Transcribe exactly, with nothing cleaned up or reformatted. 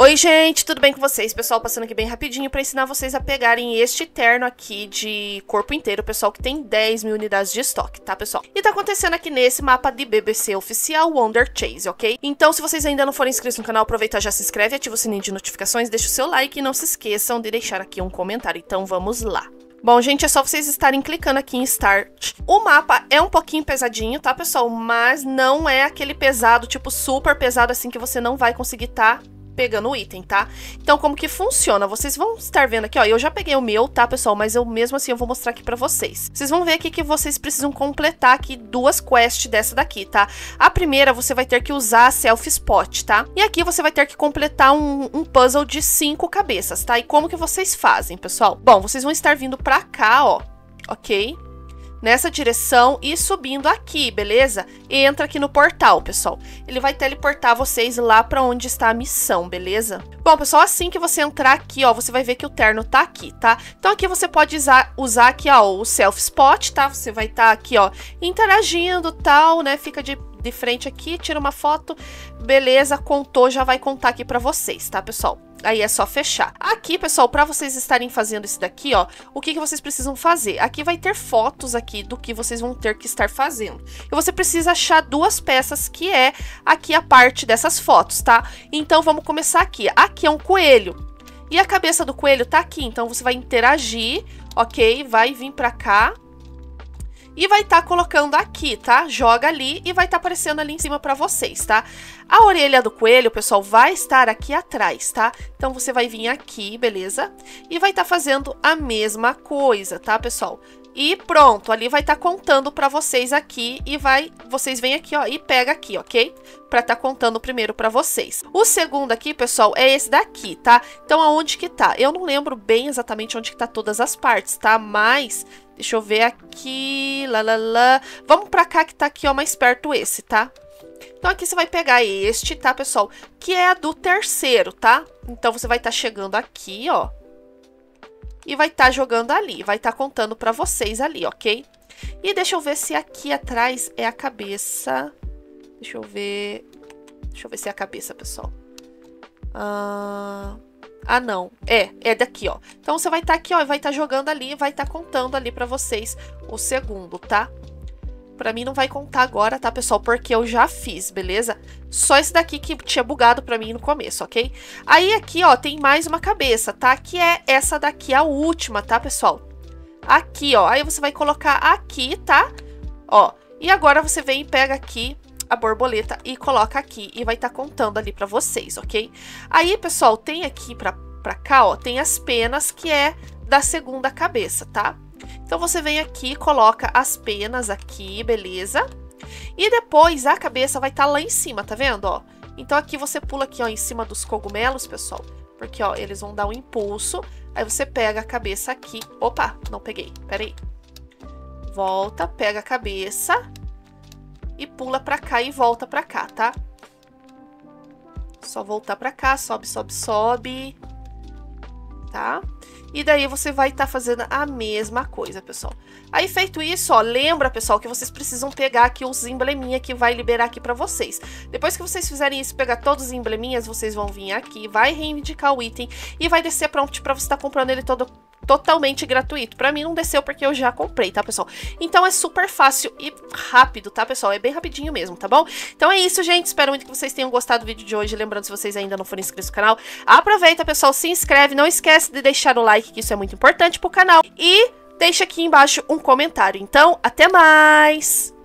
Oi gente, tudo bem com vocês? Pessoal, passando aqui bem rapidinho para ensinar vocês a pegarem este terno aqui de corpo inteiro, pessoal, que tem dez mil unidades de estoque, tá, pessoal? E tá acontecendo aqui nesse mapa de B B C oficial Wonder Chase, ok? Então, se vocês ainda não forem inscritos no canal, aproveita, já se inscreve, ativa o sininho de notificações, deixa o seu like e não se esqueçam de deixar aqui um comentário. Então, vamos lá. Bom, gente, é só vocês estarem clicando aqui em Start. O mapa é um pouquinho pesadinho, tá, pessoal? Mas não é aquele pesado, tipo, super pesado, assim, que você não vai conseguir tá pegando o item, tá? Então, como que funciona? Vocês vão estar vendo aqui, ó, eu já peguei o meu, tá, pessoal? Mas eu, mesmo assim, eu vou mostrar aqui pra vocês. Vocês vão ver aqui que vocês precisam completar aqui duas quests dessa daqui, tá? A primeira, você vai ter que usar a Self Spot, tá? E aqui você vai ter que completar um, um puzzle de cinco cabeças, tá? E como que vocês fazem, pessoal? Bom, vocês vão estar vindo pra cá, ó, ok? Nessa direção e subindo aqui, beleza? Entra aqui no portal, pessoal. Ele vai teleportar vocês lá pra onde está a missão, beleza? Bom, pessoal, assim que você entrar aqui, ó, você vai ver que o terno tá aqui, tá? Então aqui você pode usar, usar aqui, ó, o Self Spot, tá? Você vai estar tá aqui, ó, interagindo, tal, né? Fica de, de frente aqui, tira uma foto, beleza? Contou, já vai contar aqui pra vocês, tá, pessoal? Aí é só fechar. Aqui, pessoal, para vocês estarem fazendo isso daqui, ó, o que, que vocês precisam fazer? Aqui vai ter fotos aqui do que vocês vão ter que estar fazendo. E você precisa achar duas peças, que é aqui a parte dessas fotos, tá? Então, vamos começar aqui. Aqui é um coelho. E a cabeça do coelho tá aqui. Então, você vai interagir, ok? Vai vir pra cá. E vai estar tá colocando aqui, tá? Joga ali e vai estar tá aparecendo ali em cima pra vocês, tá? A orelha do coelho, pessoal, vai estar aqui atrás, tá? Então, você vai vir aqui, beleza? E vai estar tá fazendo a mesma coisa, tá, pessoal? E pronto, ali vai estar tá contando pra vocês aqui e vai... Vocês vêm aqui, ó, e pega aqui, ok? Pra tá contando primeiro pra vocês. O segundo aqui, pessoal, é esse daqui, tá? Então, aonde que tá? Eu não lembro bem exatamente onde que tá todas as partes, tá? Mas... Deixa eu ver aqui, lá, lá, lá. Vamos pra cá que tá aqui, ó, mais perto esse, tá? Então aqui você vai pegar este, tá, pessoal? Que é a do terceiro, tá? Então você vai estar tá chegando aqui, ó. E vai estar tá jogando ali, vai estar tá contando pra vocês ali, ok? E deixa eu ver se aqui atrás é a cabeça. Deixa eu ver... Deixa eu ver se é a cabeça, pessoal. Ah... Ah, não. É, é daqui, ó. Então, você vai estar tá aqui, ó, e vai estar tá jogando ali, vai estar tá contando ali pra vocês o segundo, tá? Pra mim não vai contar agora, tá, pessoal? Porque eu já fiz, beleza? Só esse daqui que tinha bugado pra mim no começo, ok? Aí, aqui, ó, tem mais uma cabeça, tá? Que é essa daqui, a última, tá, pessoal? Aqui, ó. Aí, você vai colocar aqui, tá? Ó. E agora, você vem e pega aqui a borboleta e coloca aqui e vai estar tá contando ali pra vocês, ok? Aí, pessoal, tem aqui pra, pra cá, ó, tem as penas que é da segunda cabeça, tá? Então, você vem aqui, coloca as penas aqui, beleza? E depois a cabeça vai estar tá lá em cima, tá vendo, ó? Então, aqui você pula aqui, ó, em cima dos cogumelos, pessoal, porque, ó, eles vão dar um impulso. Aí, você pega a cabeça aqui. Opa, não peguei, peraí. Volta, pega a cabeça e pula pra cá e volta pra cá, tá? Só voltar pra cá, sobe, sobe, sobe. Tá? E daí você vai estar tá fazendo a mesma coisa, pessoal. Aí, feito isso, ó, lembra, pessoal, que vocês precisam pegar aqui os embleminha que vai liberar aqui pra vocês. Depois que vocês fizerem isso, pegar todos os embleminhas, vocês vão vir aqui, vai reivindicar o item e vai descer prompt pra você estar tá comprando ele todo totalmente gratuito. Pra mim não desceu porque eu já comprei, tá, pessoal? Então é super fácil e rápido, tá, pessoal? É bem rapidinho mesmo, tá bom? Então é isso, gente. Espero muito que vocês tenham gostado do vídeo de hoje. Lembrando, se vocês ainda não forem inscritos no canal, aproveita, pessoal, se inscreve. Não esquece de deixar o like, que isso é muito importante pro canal. E deixa aqui embaixo um comentário. Então, até mais!